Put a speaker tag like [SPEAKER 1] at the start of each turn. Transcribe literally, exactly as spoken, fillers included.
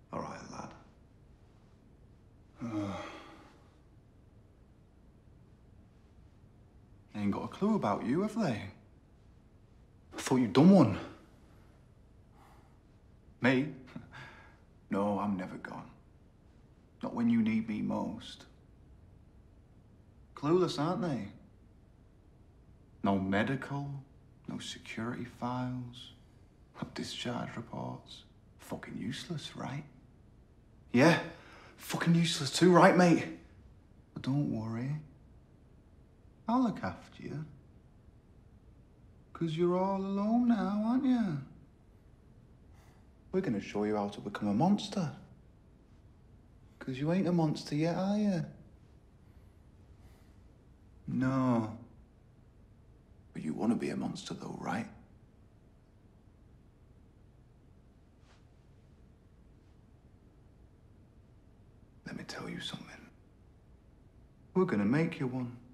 [SPEAKER 1] All right, lad. Uh, they ain't got a clue about you, have they? I thought you'd done one. Me? No, I'm never gone. Not when you need me most. Clueless, aren't they? No medical, no security files, no discharge reports. Fucking useless, right? Yeah, fucking useless too, right, mate? But don't worry. I'll look after you. Because you're all alone now, aren't you? We're going to show you how to become a monster. Because you ain't a monster yet, are you? No. But you want to be a monster, though, right? Let me tell you something. We're going to make you one.